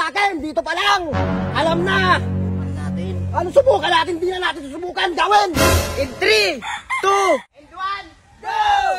sa akin, dito pa lang. Alam na. Ano subukan natin, di na natin susubukan gawin. In 3, 2, and 1, go!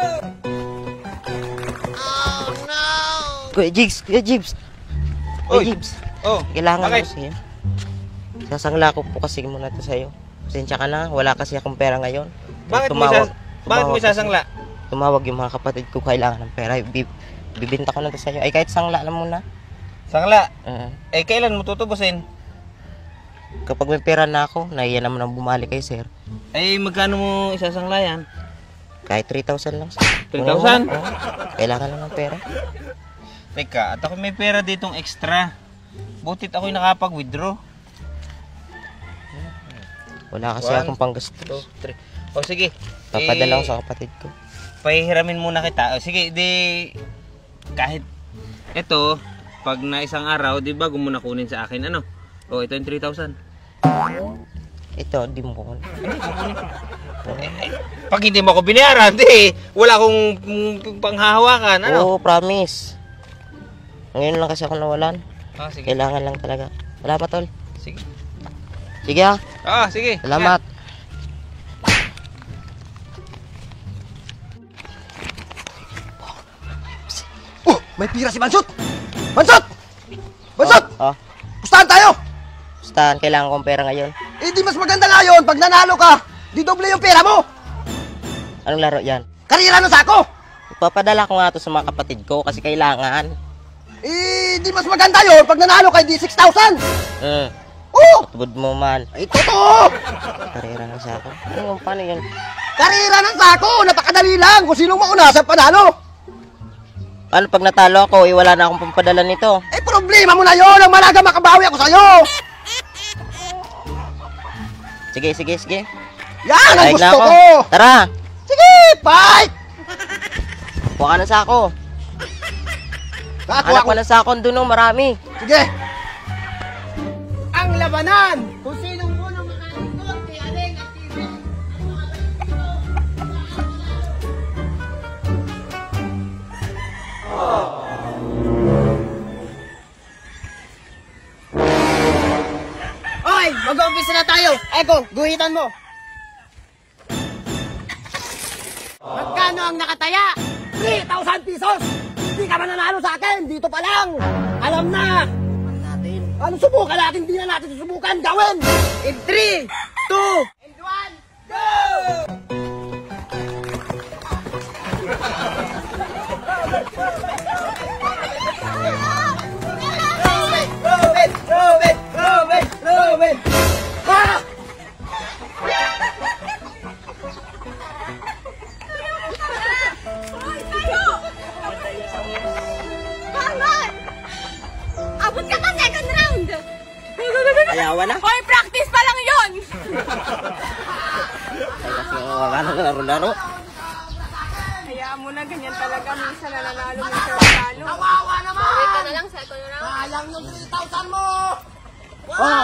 Oh no! Kuya Jigs, Kuya Jigs. Kuya Jigs. Oh, Kailangan bakit? ko sa'yo. Sasangla ko po kasi muna to sa'yo. Pasensya ka na, wala kasi akong pera ngayon. Bakit mo isasangla? Tumawag yung mga kapatid ko, kailangan ng pera. Bibinta ko na to sa'yo. Ay kahit sangla lang muna. Sangla? Eh, kailan mo tutubusin? Kapag may pera na ako, nahiya naman ang bumalik kay sir. Eh, magkano mo isasangla yan? Kahit 3,000 lang. 3,000? Kailangan lang ng pera. Teka, at ako may pera ditong extra. Butit ako'y nakapag-withdraw. Wala kasi 1, akong panggastos. 2, 3. O sige. Papadala ko sa kapatid ko. Pahihiramin muna kita. O sige, di... Kahit... Ito, pag na isang araw, di ba, muna kunin sa akin, ano? O, ito yung 3,000. Ito, di mo kukunin. Pag hindi mo ako binayaran, di, wala akong panghahawakan, ano? Oo, promise. Ngayon lang kasi ako nawalan. Ah, sige. Kailangan lang talaga. Salamat, tol. Sige. Sige ha. Ah, sige. Salamat. Oh, may pira si Bansot! Bansot! Bansot! Oh, Pustahan tayo! Pustahan, kailangan kong pera ngayon. Eh di mas maganda nga yun, pag nanalo ka, di doble yung pera mo! Anong laro yan? Karira ng sako! Ipapadala ko nga to sa mga kapatid ko kasi kailangan. Eh di mas maganda yun, pag nanalo ka, di 6,000! Oh! Tubod mo man. Ay, totoo! Karera na sa ako. Ano, paano yan? Karira ng sako! Napakadali lang kung sinong mauna sa panalo! Ano pag natalo ako, wala na akong pampadala nito. Eh, problema mo na yun! Ang malaga makabawi ako sa'yo! Sige, sige, sige. Yan ang Daig na gusto ako. ko! Tara! Sige, fight! Kuha ka na sa ako. Kakuha Anak ko. ko na sa ako, doon marami. Sige! Ang labanan! Kung sinong unang makalikot kay Aling at Tibet. Oy! Mag-umpisa na tayo! Eko, guhitan mo! Magkano ang nakataya? 3,000 pesos! Hindi ka mananalo sa akin! Dito pa lang! Alam na! Ano subukan natin, di na natin susubukan gawin! In 3, 2, and 1, go! Robin! Robin! Robin! Robin! Ha! Bakit? Abot ka pa second round! Ayawan na. Hoy, practice pa lang yon! Ay, kasi wala na laro-laro. Hayaan mo na, ganyan talaga. Minsan nananalo, minsan nanalo. Kawawa naman! Wait ka na lang, second round. Sayang yung 3,000 mo! Wala!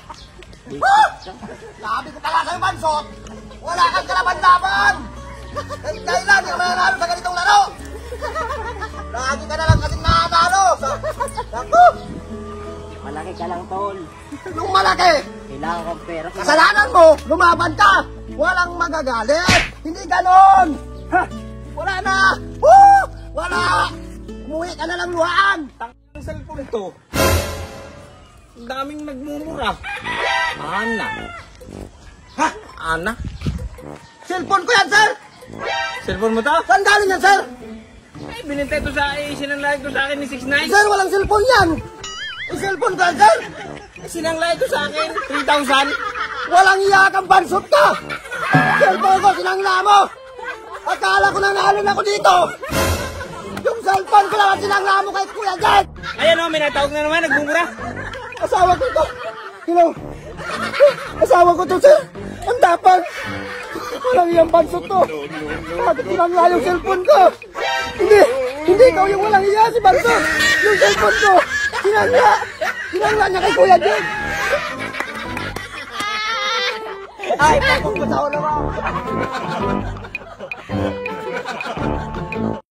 Sabi ko pala sa'yo, Bansot! Wala kang kalaban-laban! Dahil lang yung mananalo sa ganitong laro! Lagi ka na lang kasing nakatalo! Naku! Malaki ka lang, tol. Nung malaki! Kailangan kong pera. Kasalanan mo! Lumaban ka! Walang magagalit! Hindi ganon! Ha! Wala na! Woo! Wala! Umuwi ka na lang luhaan! Ang cellphone to. Ang daming nagmumura. Ana. Ha? Ana? Cellphone ko yan, sir! Cellphone mo to? Saan galing yan, sir? Eh, binintay to sa sinanglay ko sa akin ni 6'9". Sir, walang cellphone yan! Yung cellphone ko yan, sir! Sinanglay ko sa akin 3,000. Walang iya kang Bansot ka! Cellphone ko, sinangla mo! Akala ko nanalo na ako dito! Yung cellphone ko lang ang sinangla mo kay Kuya Jet! Ayan o, may natawag na naman, nagmumura. Asawa ko to! Hello! Asawa ko to, sir! Ang tapang! Walang iyang Bansot to! Bakit sinangla yung cellphone ko? Hindi! Hindi ikaw yung walang iya si Bansot! Yung cellphone ko! Sinangla! Sinangla niya kay Kuya Jet! Ay, pakong ko sa ulo mo!